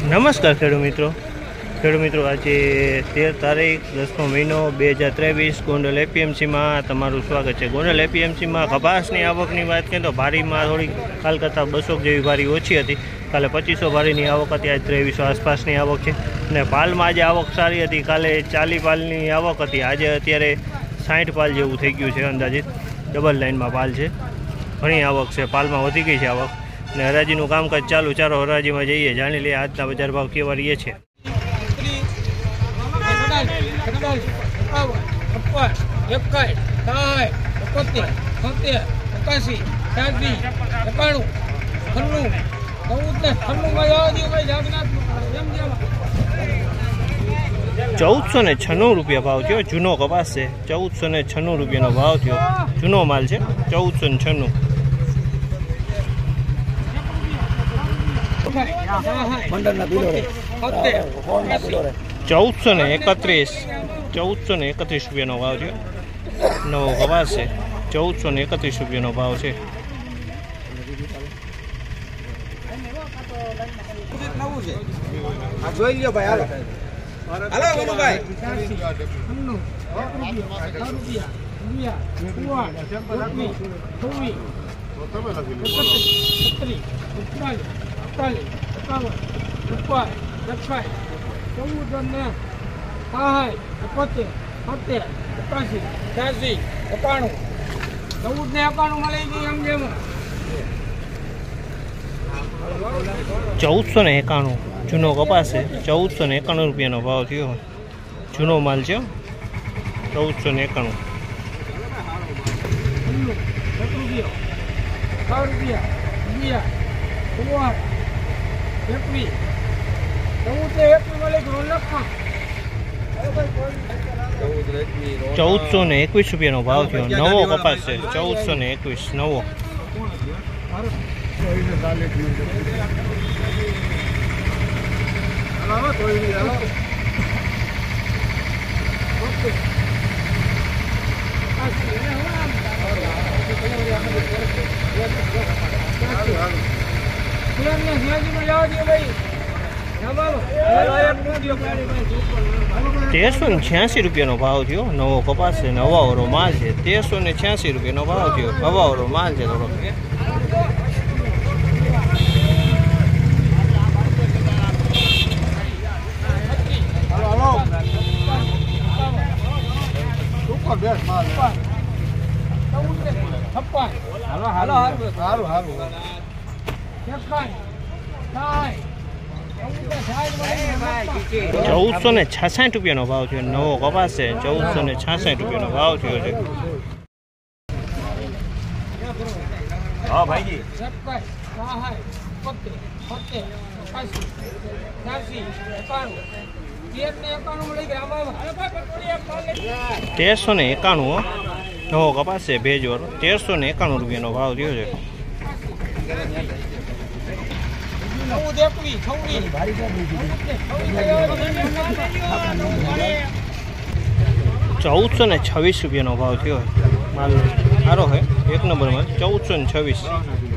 નમસ્કાર ખેડૂત મિત્રો આજે 13 તારીખ 10મો મહિનો 2023 ગોંડલ એપીએમસીમાં તમારું સ્વાગત છે। ગોંડલ એપીએમસીમાં કપાસની આવકની વાત કરીએ તો ભારીમાં થોડી કાલ કરતાં 200 જેવી ભારી ઓછી હતી। કાલે 2500 ભારીની આવક હતી, આજ 2300 આસપાસની આવક છે। અને પાલમાં આજે આવક સારી હતી, કાલે 40 પાલની આવક હતી, આજે અત્યારે 60 પાલ જેવું થઈ ગયું છે। અંદાજિત ડબલ લાઇનમાં પાલ છે, ઘણી આવક છે, પાલમાં વધી ગઈ છે આવક। ને હરાજીનું કામકાજ ચાલુ, ચાલો હરાજીમાં જઈએ, જાણી લઈએ આજના બજાર ભાવ કેવા રહીએ છે। ₹1496 ભાવ થયો, જૂનો કપાસ છે। 1496 રૂપિયાનો ભાવ થયો, જૂનો માલ છે। 1496 1431 રૂપિયાનો ભાવ છે। નવો કપાસ છે, 1431 રૂપિયાનો ભાવ છે। જોઈ લ્યો ભાઈ, હાલો હાલો ભાઈ, ₹1491 જૂનો કપાસ છે। 1491 રૂપિયાનો ભાવ થયો, જૂનો માલ છે। 1491 ₹1421 રૂપિયાનો ભાવ થયો, નવો કપાસ છે। 1421 નવો। ₹1386 રૂપિયાનો ભાવ થયો, નવો કપાસ છે, નવાવાળો માલ છે। 1386 રૂપિયાનો ભાવ થયો, નવાવાળો માલ છે થોડો। ₹1466 રૂપિયાનો ભાવ થયો, નવો કપાસ છે। 1466 રૂપિયાનો ભાવ થયો છે। હા ભાઈજી, ₹1391 નવો કપાસ છે, ભેજવાળો। 1391 રૂપિયાનો ભાવ થયો છે। 1426 રૂપિયાનો ભાવ થયો, માલ સારો છે, એક નંબર માલ। 1426